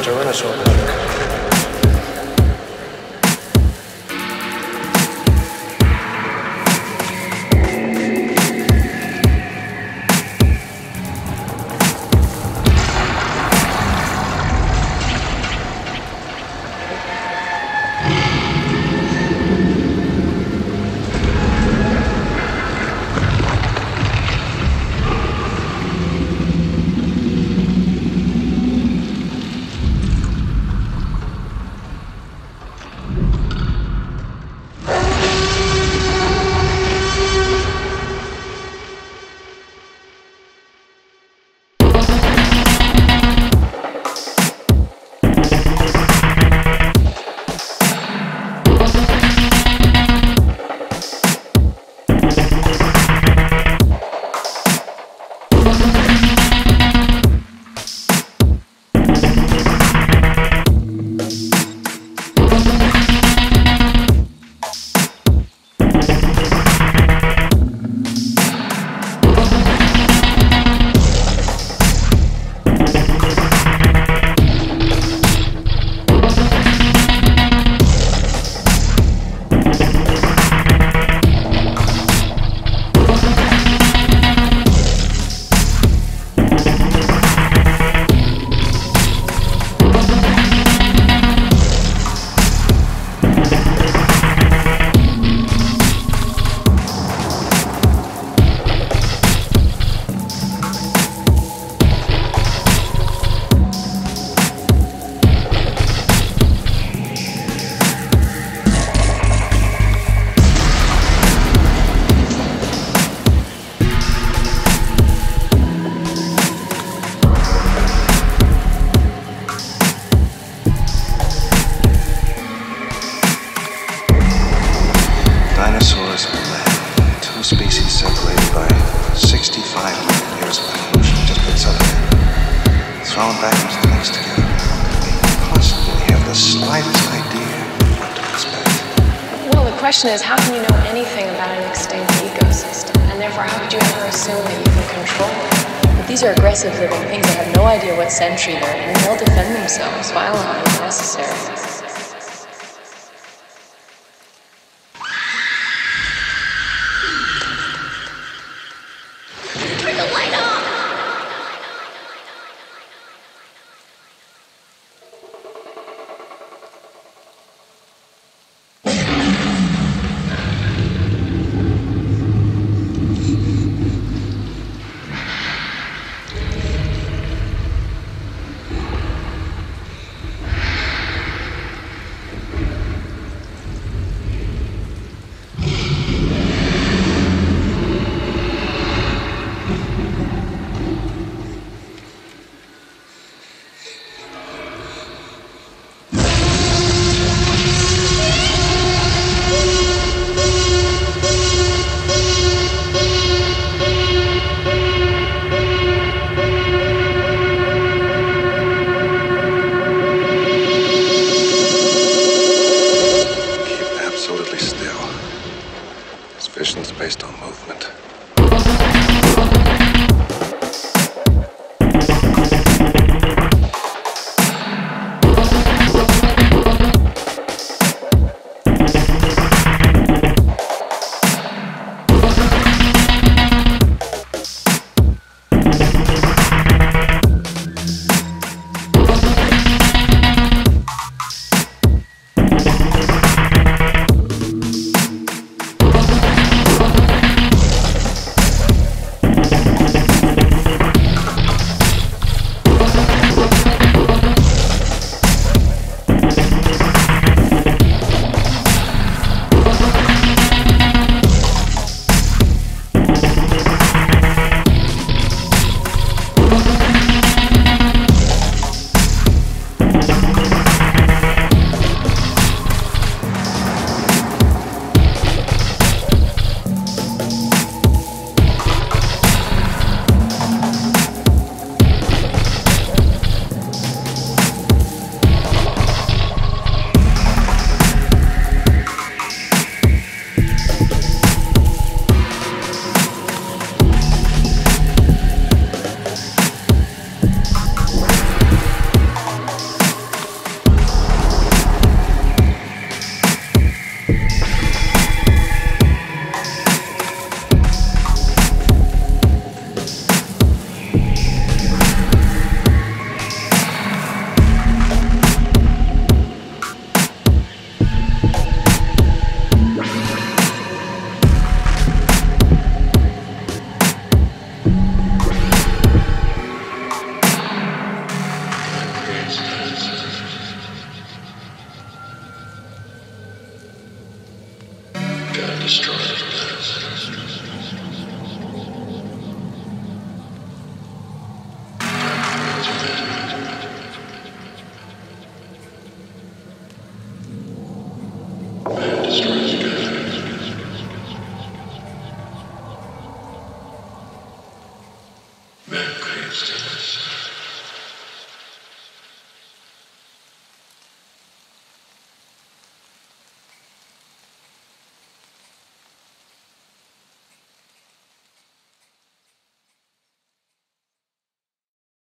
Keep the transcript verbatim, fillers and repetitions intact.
Tyrannosaur pack. Dinosaurs on land. Two species separated by sixty-five million years of evolution just put something in. Thrown back into the mix together. They constantly have the slightest idea what to expect. Well, the question is, how can you know anything about an extinct ecosystem? And therefore, how could you ever assume that you can control it? But these are aggressive living things that have no idea what century they're in, and they'll defend themselves violently if necessary. Vision's based on movement. against it.